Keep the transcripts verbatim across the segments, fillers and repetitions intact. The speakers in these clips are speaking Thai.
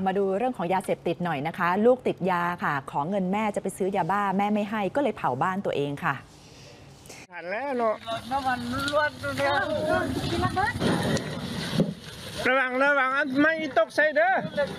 มาดูเรื่องของยาเสพติดหน่อยนะคะลูกติดยาค่ะขอเงินแม่จะไปซื้อยาบ้าแม่ไม่ให้ก็เลยเผาบ้านตัวเองค่ะหันแล้วเนาะน้ำมันล้วนตัวเนี้ยระวังระวังไม่ตกใส่เด้อ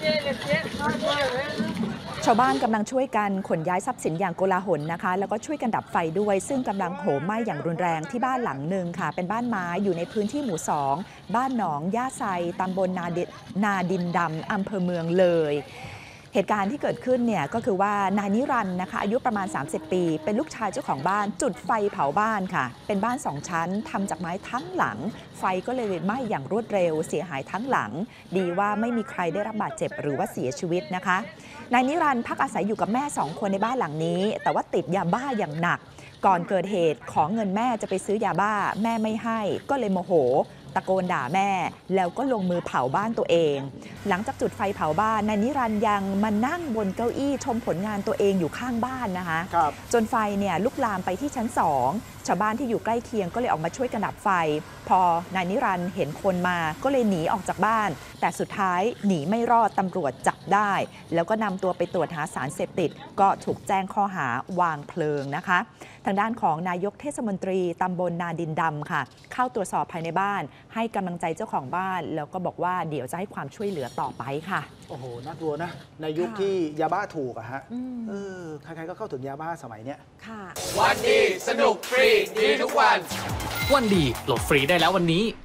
ชาวบ้านกำลังช่วยกันขนย้ายทรัพย์สินอย่างโกลาหลนะคะแล้วก็ช่วยกันดับไฟด้วยซึ่งกำลังโหมไหม้อย่างรุนแรงที่บ้านหลังหนึ่งค่ะเป็นบ้านไม้อยู่ในพื้นที่หมู่สองบ้านหนองย่าไซตำบลนานาดินดำอำเภอเมืองเลยเหตุการณ์ที่เกิดขึ้นเนี่ยก็คือว่านายนิรันดร์นะคะอายุประมาณสามสิบปีเป็นลูกชายเจ้าของบ้านจุดไฟเผาบ้านค่ะเป็นบ้านสองชั้นทำจากไม้ทั้งหลังไฟก็เลยไหม้อย่างรวดเร็วเสียหายทั้งหลังดีว่าไม่มีใครได้รับบาดเจ็บหรือว่าเสียชีวิตนะคะนายนิรันดร์พักอาศัยอยู่กับแม่สองคนในบ้านหลังนี้แต่ว่าติดยาบ้าอย่างหนักก่อนเกิดเหตุขอเงินแม่จะไปซื้อยาบ้าแม่ไม่ให้ก็เลยโมโหตะโกนด่าแม่แล้วก็ลงมือเผาบ้านตัวเองหลังจากจุดไฟเผาบ้านนายนิรันดร์ยังมานั่งบนเก้าอี้ชมผลงานตัวเองอยู่ข้างบ้านนะคะจนไฟเนี่ยลุกลามไปที่ชั้นสองชาวบ้านที่อยู่ใกล้เคียงก็เลยออกมาช่วยกันดับไฟพอนายนิรันดร์เห็นคนมาก็เลยหนีออกจากบ้านแต่สุดท้ายหนีไม่รอดตำรวจจับได้แล้วก็นำตัวไปตรวจหาสารเสพติดก็ถูกแจ้งข้อหาวางเพลิงนะคะทางด้านของนายกเทศมนตรีตำบลนาดินดำค่ะเข้าตรวจสอบภายในบ้านให้กำลังใจเจ้าของบ้านแล้วก็บอกว่าเดี๋ยวจะให้ความช่วยเหลือต่อไปค่ะโอ้โหน่ากลัวนะในยุคที่ยาบ้าถูกอะฮะเออใครๆก็เข้าถึงยาบ้าสมัยเนี้ยค่ะวันดีสนุกฟรีดีทุกวันวันดีโหลดฟรีได้แล้ววันนี้